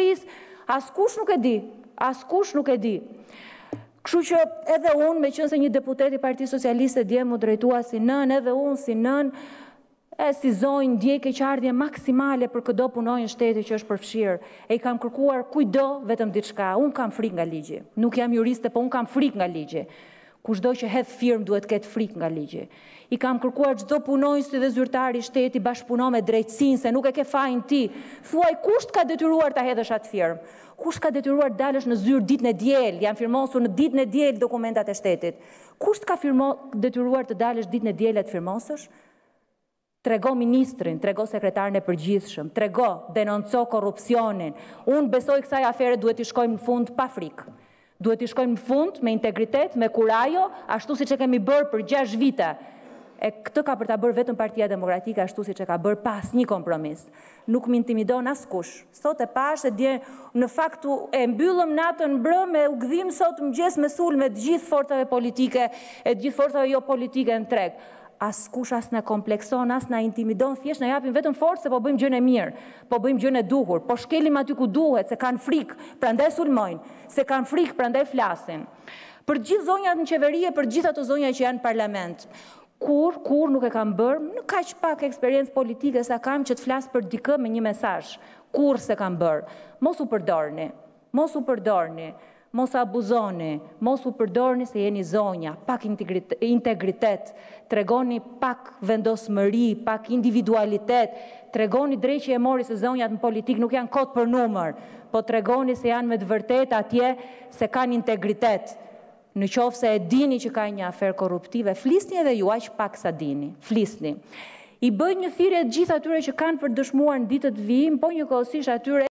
Shqipërisë, askush nuk e di, askush nuk e di. Kështu që edhe unë, me qenë se një deputet i Partisë Socialiste dje mu drejtua si nën, edhe unë si nën, si zonjë ndjej keqardhje maksimale për këdo punonjë shteti që është përfshirë. E i kam kërkuar kujdo vetëm diçka. Unë kam frikë nga ligji. Nuk jam juriste, po unë kam frikë nga ligji. Kushdo që hedh firmë duhet ketë frikë nga ligji. I kam kërkuar çdo punonjës dhe zyrtari i shteti bashkëpuno me drejtësinë, se nuk e ke fajin ti. Thuaj kush ka detyruar ta hedhësh atë firmë? Kush ka detyruar dalësh në zyrë ditën e diel? Janë firmosur në ditën e diel dokumentat e shtetit. Kush ka detyruar të dalësh ditën e diel e të firmosësh? Trego ministrin, trego sekretarin e përgjithshëm, trego, denonco korrupsionin. Unë besoj kësaj afere duhet i shkojmë në fund pa frikë. Duhet i shkojmë në fund me integritet, me kurajo, ashtu si që kemi bërë për 6 vite. E këtë ka për ta bërë vetëm Partia Demokratike, ashtu si që ka bërë pas një kompromis. Nuk më intimidon askush. Sot e pash e dje, në faktu e mbyllëm natën mbrëm e u gdhim sot mëngjes me sulme të gjithë forcave politike, e gjithë forcave jo politike në treg. Askush as na komplekson, as na intimidon, thjesht na japin vetëm forcë se po bëjmë gjën e mirë, po bëjmë gjën e duhur, po shkelim aty ku duhet, se kanë frikë, prandaj sulmojnë, se kanë frikë, prandaj flasin. Për gjithë zonjat në qeveri e për gjithë ato zonja që janë në parlament, kur nuk e kam bërë, në kaq pak eksperiencë politike sa kam që të flas për dikë me një mesazh, kur se kam bërë. Mos u përdorni, mos u përdorni. Mos abuzoni, mos u përdorni se jeni zonja, pak integritet, tregoni pak vendosmëri, pak individualitet, tregoni drejt që e mori se zonjat në politik nuk janë kot për numër, po tregoni se janë me të vërtet atje se kanë integritet. Në qoftë se e dini që ka një aferë korruptive, flisni edhe ju aq pak sa dini, flisni. I bëj një thirrje të gjithë atyre që kanë për dëshmuar në ditët vijim, po njëkohësisht atyre